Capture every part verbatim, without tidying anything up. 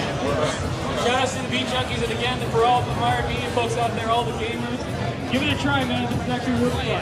Shout outs to the Beat Junkies, and again, for all the Fire Media folks out there, all the gamers. Give it a try, man. This is actually really fun.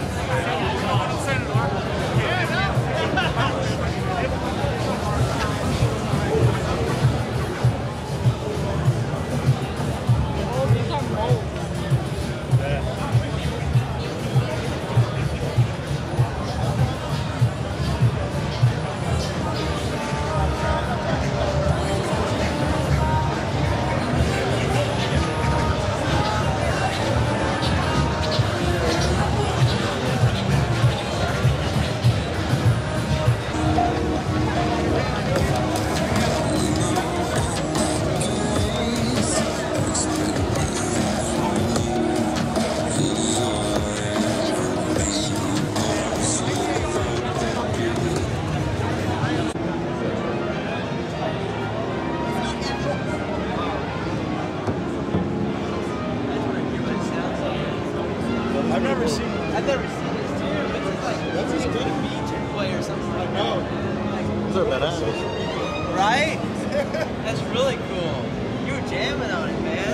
I've never seen I've never seen this too. This is like this is good feature play or something like that. Those are bananas. Right? That's really cool. You were jamming on it, man.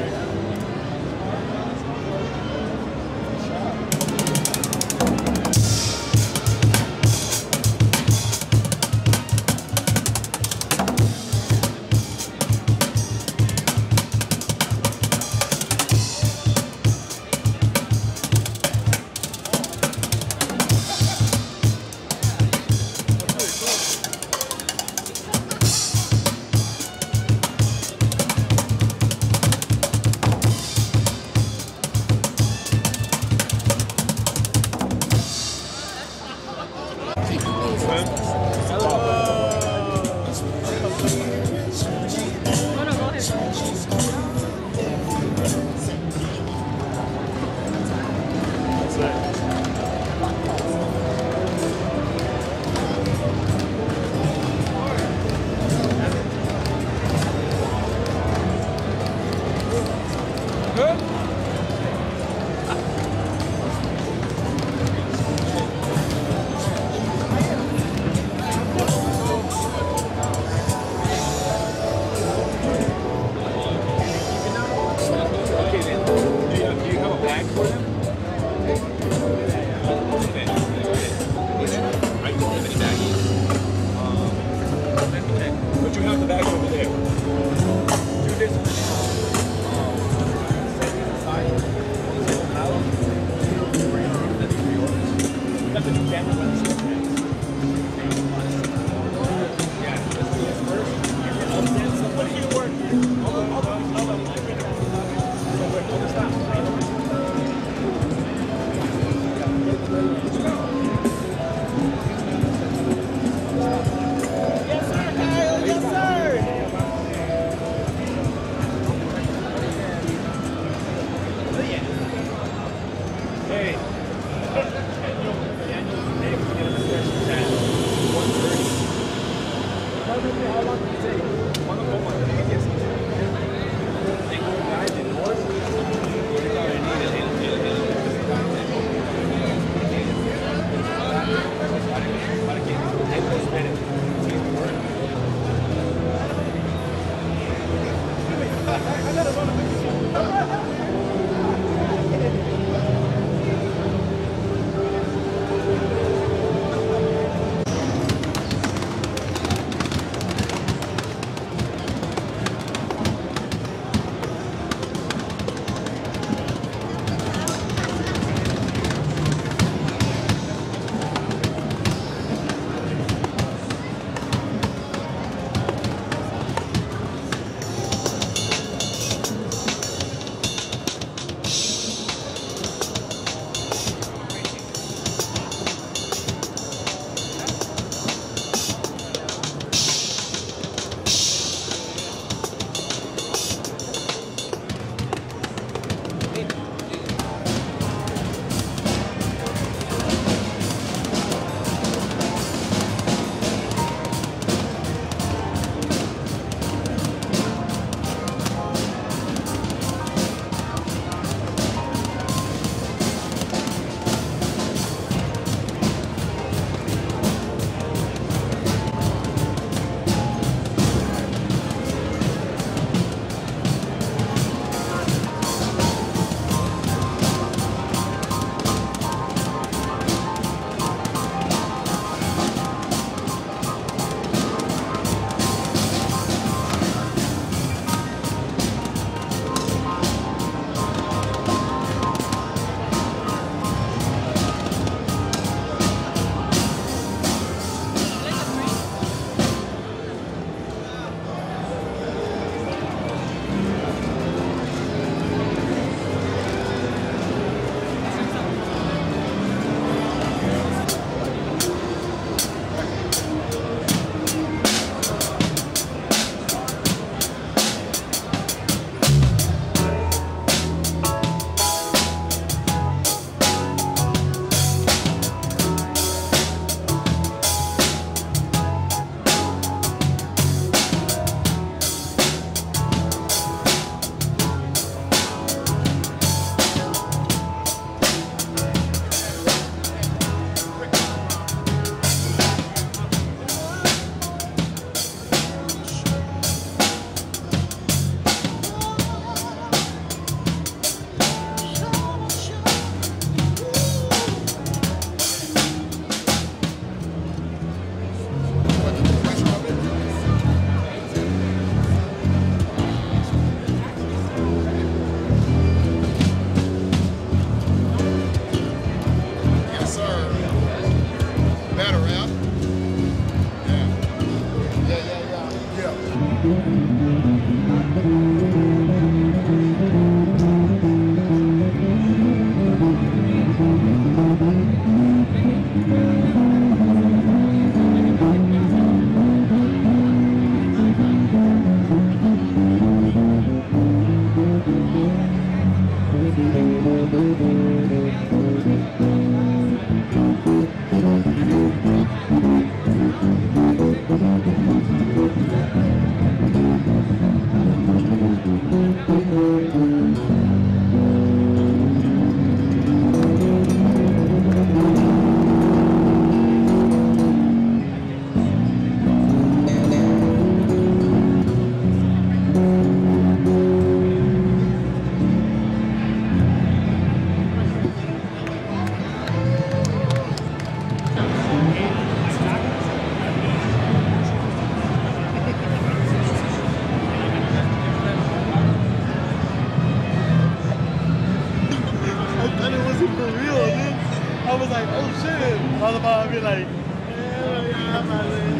the ball, I'd be like, hell yeah, my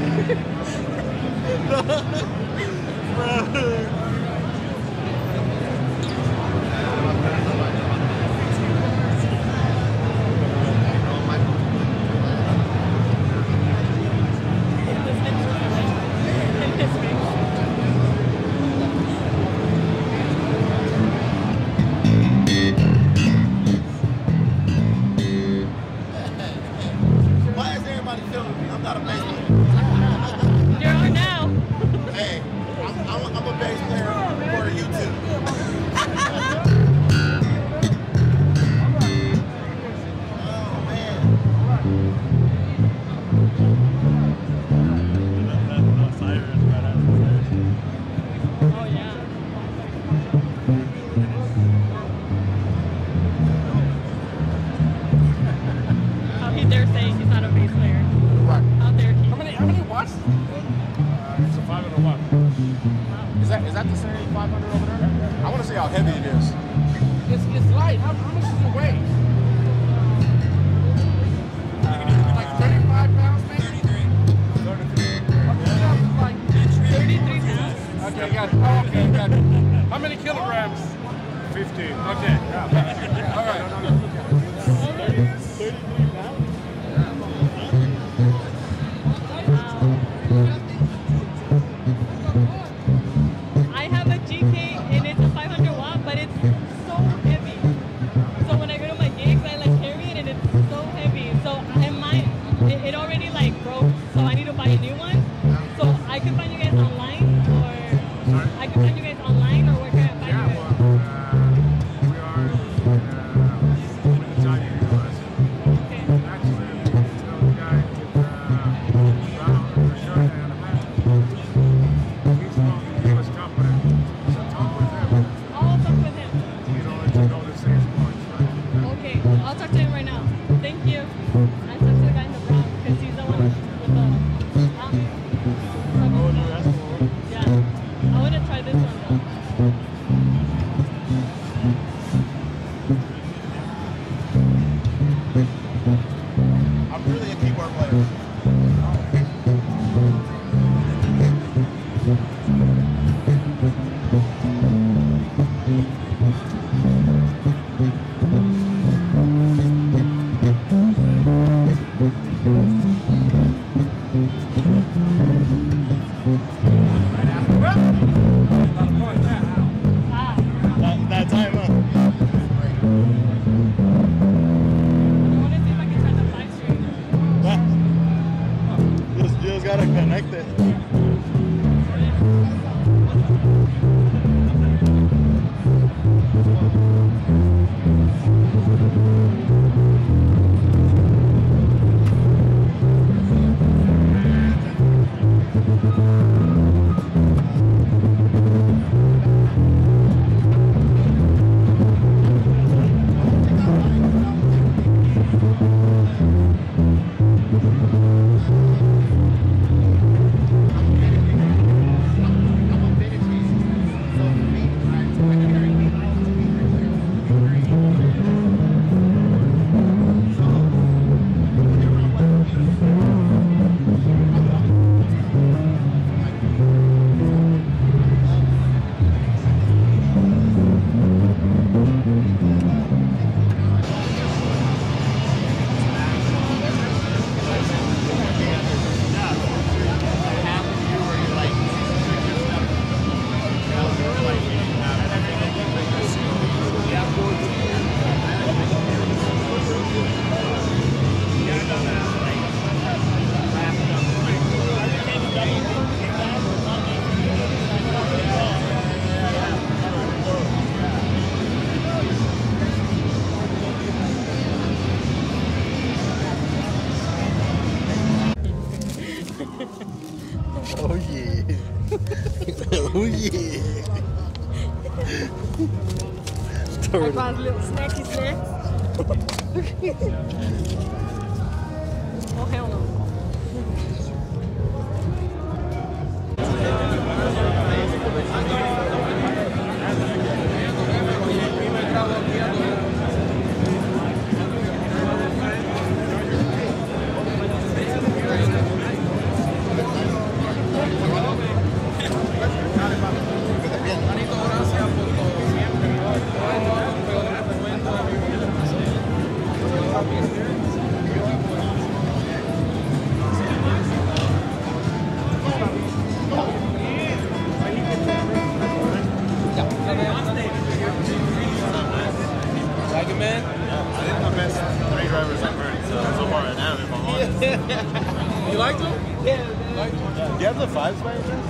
Bro. Oh yeah. Everybody's little snacky snacks. Oh hell no. You like them? Yeah, Like them? Do you have the fives by any chance?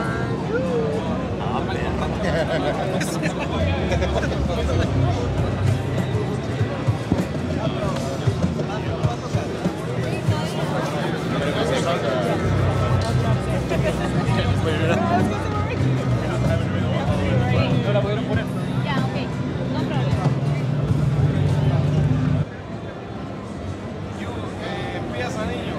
Oh, man. ¿No la pudieron poner? Ya, ok. No problema. Empieza, niño.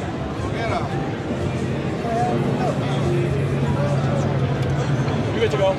You good to go.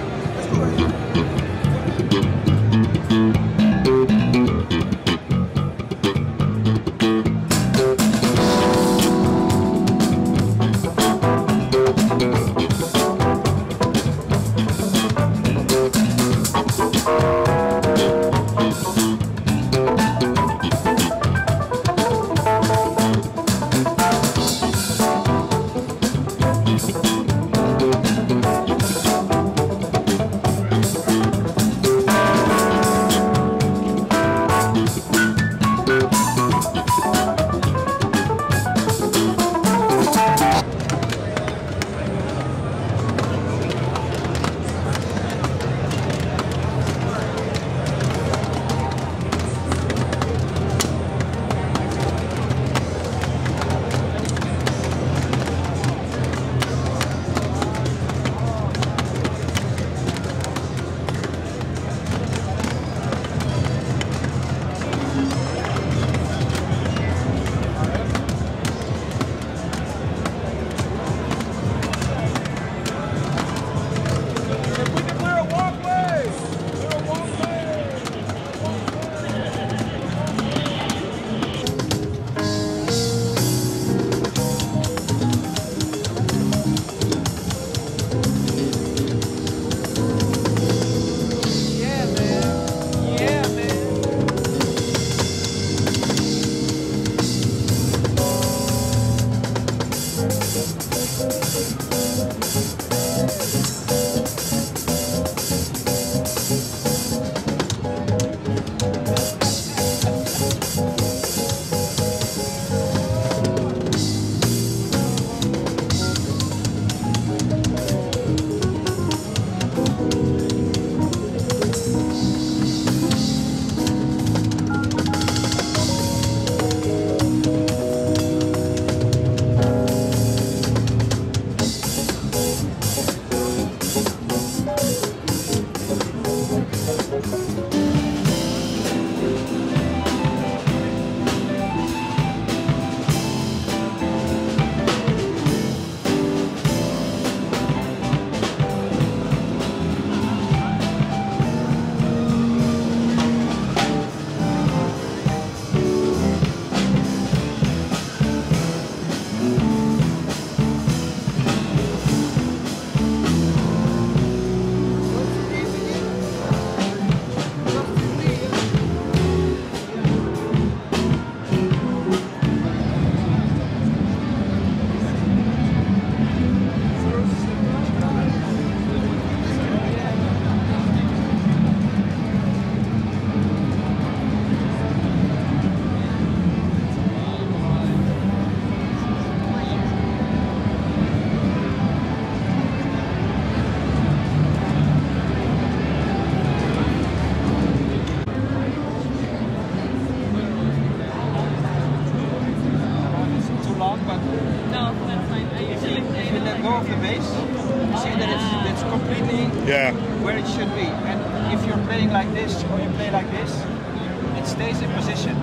Yeah. Where it should be. And if you're playing like this or you play like this, it stays in position.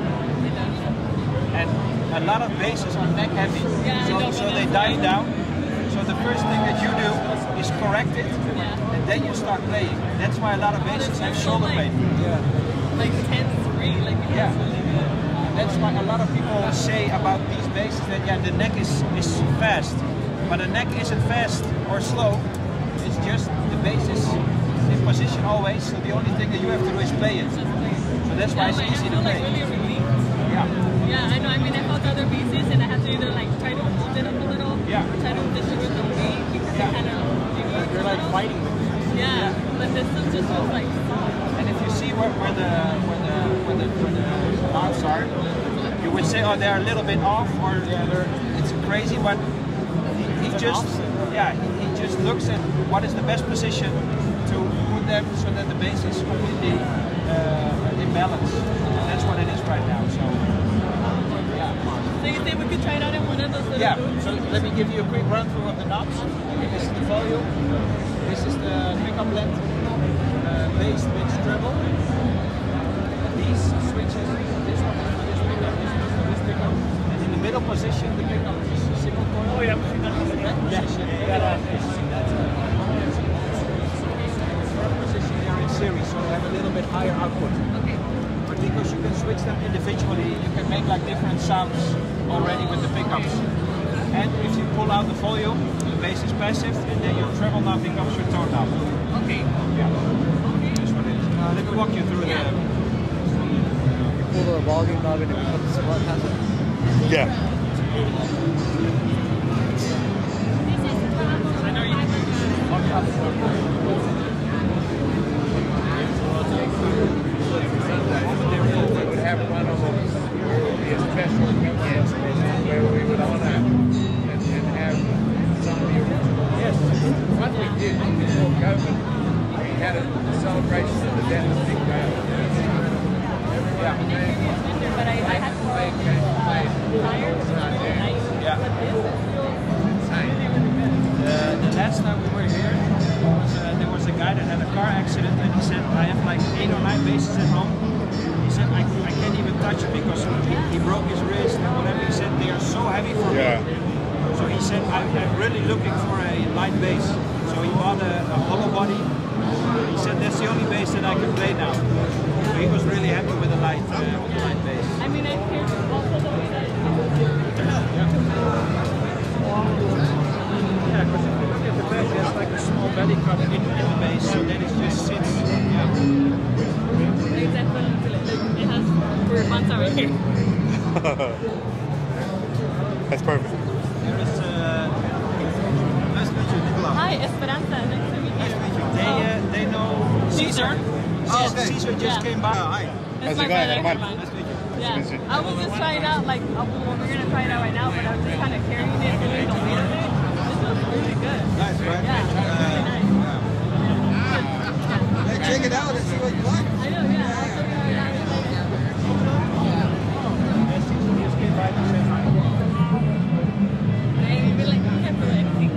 And a lot of basses are neck heavy, Yeah, so, I know, so but they it's dive fine. down. So the first thing that you do is correct it, Yeah. and then you start playing. That's why a lot of basses have so shoulder like- pain. Like ten three, like it Yeah. feels really good. That's why a lot of people say about these basses that yeah, the neck is, is fast. But the neck isn't fast or slow, it's just the bass is in position always, so the only thing that you have to do is play it. Just like, So that's why yeah, it's like, I easy to feel play. like really relieved. Yeah. Yeah, I know. I mean, I felt other pieces and I had to either like try to hold it up a little, Yeah. or try to distribute the weight because Yeah. it kind of deviates You're a like little. fighting with it. Yeah, but this is just was like soft. And if you see where, where the where the where the where the mouths are, you would say, oh, they're a little bit off, or yeah, they're, it's crazy, but he, he just, yeah, he, he just looks at what is the best position to put them so that the base is completely uh, in balance. And that's what it is right now. So, yeah. So you think we could try it out in one of those little Yeah. booths? So let me give you a quick run through of the knobs. This is the volume. This is the pickup length. Uh, bass, mix, treble. These switches. This one is for this pickup. This one is for this pickup. And in the middle position, the pickup is a single coil. Oh, yeah, we've seen that. That position. Yeah. Position here in series, so they have a little bit higher output. Okay. But because you can switch them individually, you can make like different sounds already with the pickups. And if you pull out the volume, the bass is passive, and then your treble knob becomes your tone knob. Okay. Yeah. That's what it is. Uh, let me walk you through Yeah. the. You pull the volume knob and it becomes what passive? Yeah. I know you. We would have one of them where it would be a special weekend where we would all have and, and have some of the original. Yes. What we did before COVID, we had a celebration of the death of Big Band. Yeah. But I, I had to They came to play. Yeah. Insane. Uh, the last time we were here, was, uh, there was a guy that had a car accident, and he said, I have like eight or nine basses at home. He said, I, I can't even touch it because he, he broke his wrist and whatever. He said, they are so heavy for Yeah. me. So he said, I'm, I'm really looking for a light bass. So he bought a, a hollow body. He said, that's the only bass that I can play now. So he was really happy with the light, uh, with the light bass. I mean, I hear also the way that Yeah, because if you look at the bass, there's like a small belly cut in, in the bass, so then it just sits. Yeah. it's definitely like it has for months over here. That's perfect. There is, uh, nice to meet you, Nicola. Hi, Esperanza. Nice to meet you. Nice to meet you. They, Oh. uh, they know Caesar. Oh, okay. Caesar just Yeah. came by. Oh, hi. It's How's my it going, brother, Herman? Herman. Nice to meet you. Yeah, I was just trying out, like, uh, well, we're gonna try it out right now, but I was just kind of carrying it, feeling the weight of it. This looks really good. Nice, right? Yeah, it's really nice. Hey, check it out and see what you like. I know, yeah. I'll show you how it is. Yeah, Caesar just came by to say hi. Hey, you feel like you can't feel anything.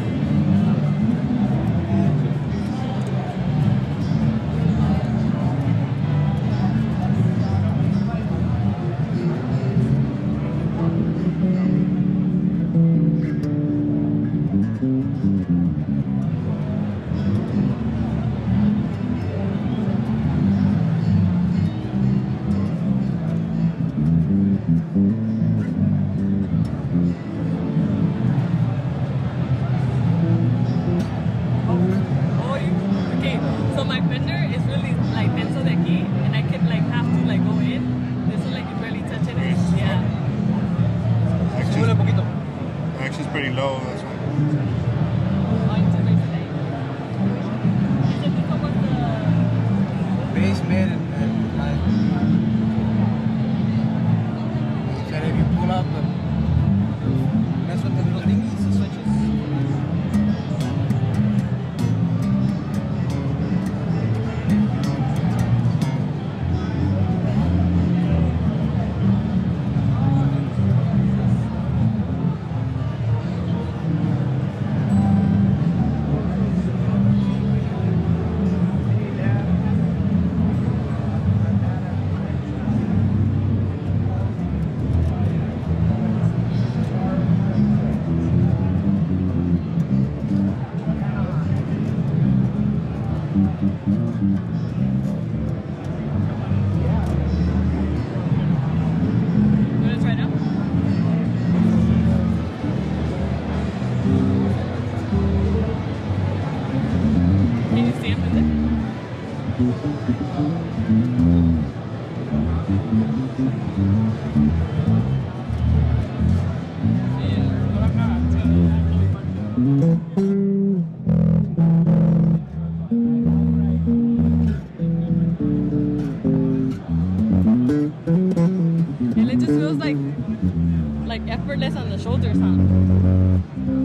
Oh, you- okay. So my fender is really like pencil de aquí, and I can like have to like go in. This is like you barely touch it. Yeah. Actually, un poquito. actually, it's pretty low. That's why. Going to raise it. You said this one was the Bass mid and, and like. So if you pull up the. That's what the little thingies, the switches. You wanna try it out? Can you stand with it? And it just feels less on the shoulders, huh?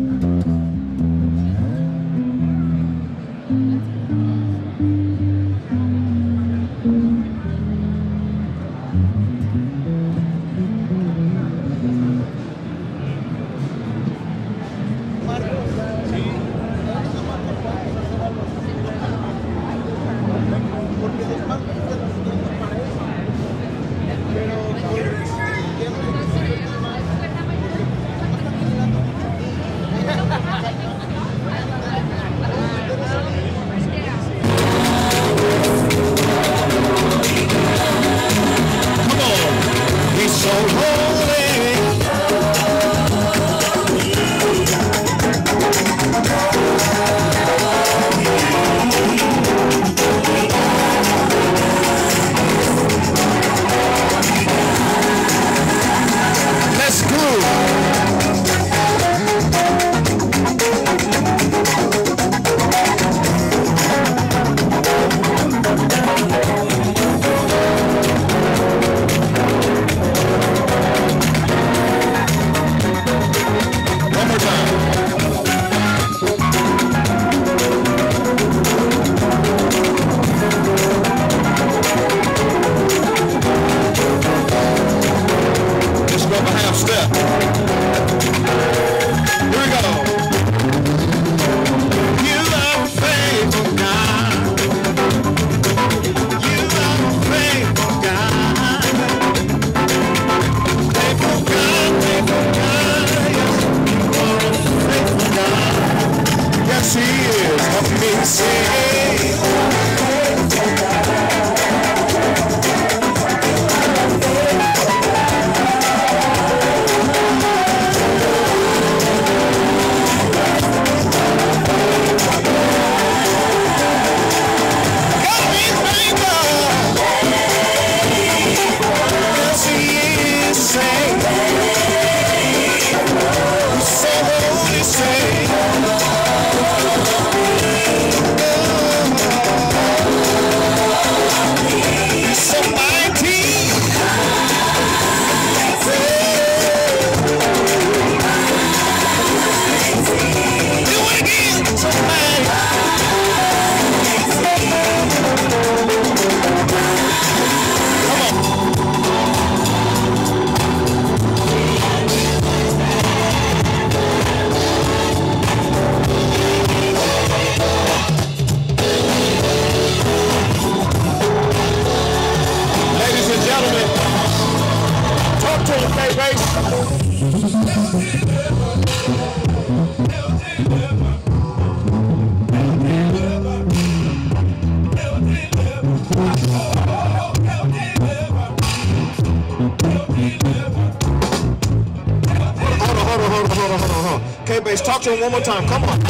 K-Bass, talk to him one more time. Come on.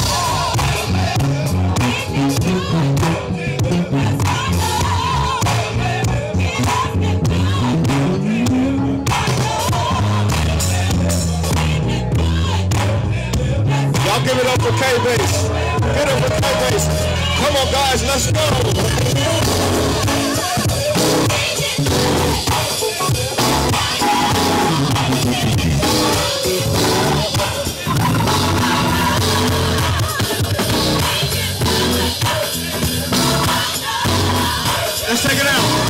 Y'all give it up for K-Bass. Get it for K-Bass. Come on, guys, let's go. Let's take it out.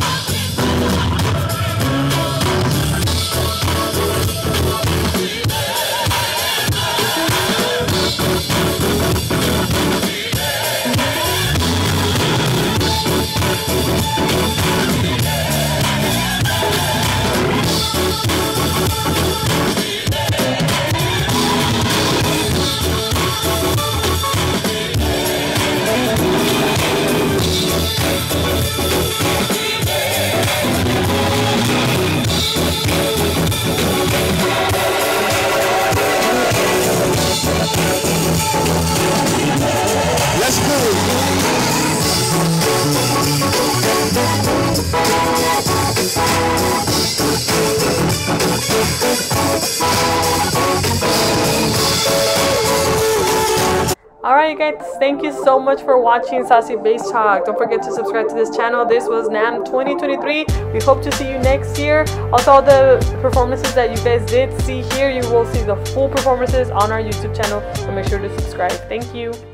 guys, thank you so much for watching Saucy Bass Talk. Don't forget to subscribe to this channel. This was NAMM twenty twenty-three. We hope to see you next year. Also, all the performances that you guys did see here, you will see the full performances on our YouTube channel. So make sure to subscribe. Thank you.